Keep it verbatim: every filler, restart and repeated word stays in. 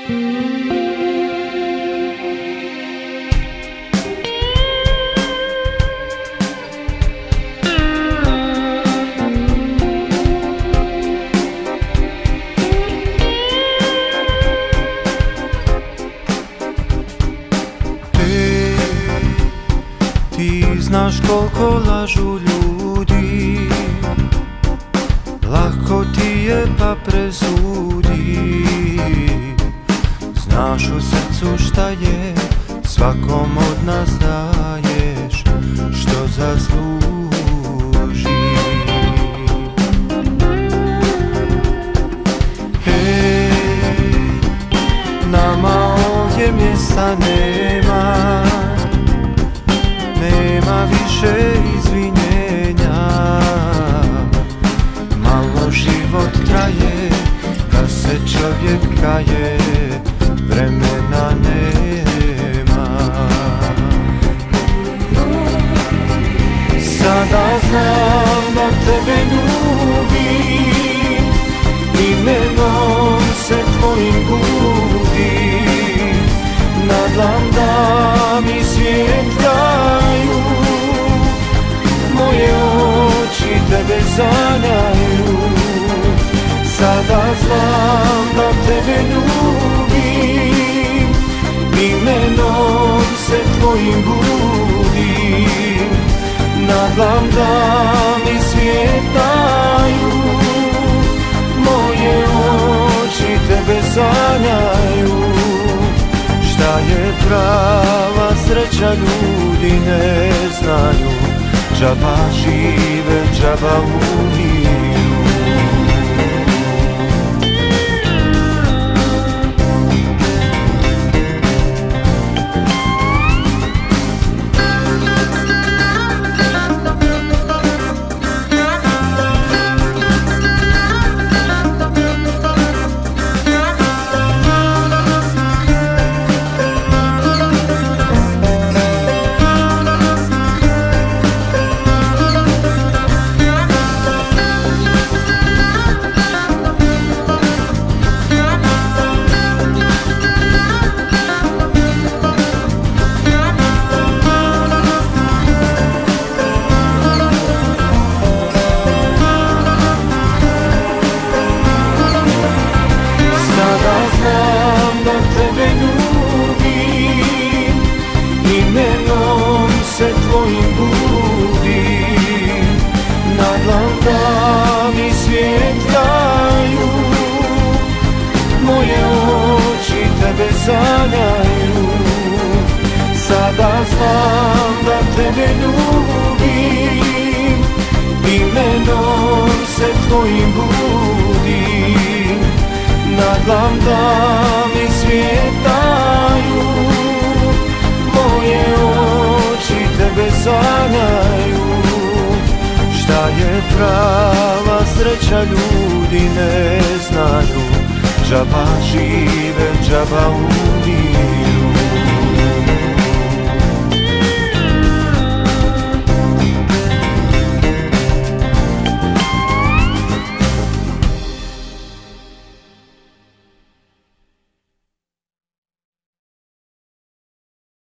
Znaš koliko lažu ljudi, lako ti je pa presudi. Znaš u srcu šta je, svakom od nas daješ što zasluži. Hej, nama ovdje mjesta nema, nema više izvinjenja. Malo život traje, kad se čovjek kaje, vremena nema. Sada znam da tebe ljubim, imenom se tvojim budim. Na dlan da mi svijet daju, moje oči tebe sanjaju. Sada znam da tebe ljubim, imenom se tvojim budim. Na dlan da mi svijet daju, moje oči tebe sanjaju. Šta je prava sreća ljudi ne znaju, džaba žive, džaba umiru. Tvojim budim, na dlan da mi svijet daju, moje oči tebe sanjaju. Sada znam da tebe ljubim, imenom se tvojim budim. Na dlan da mi svijet daju, moje oči tebe sanjaju. Šta je prava sreća ljudi ne znaju, džaba žive, džaba umiru.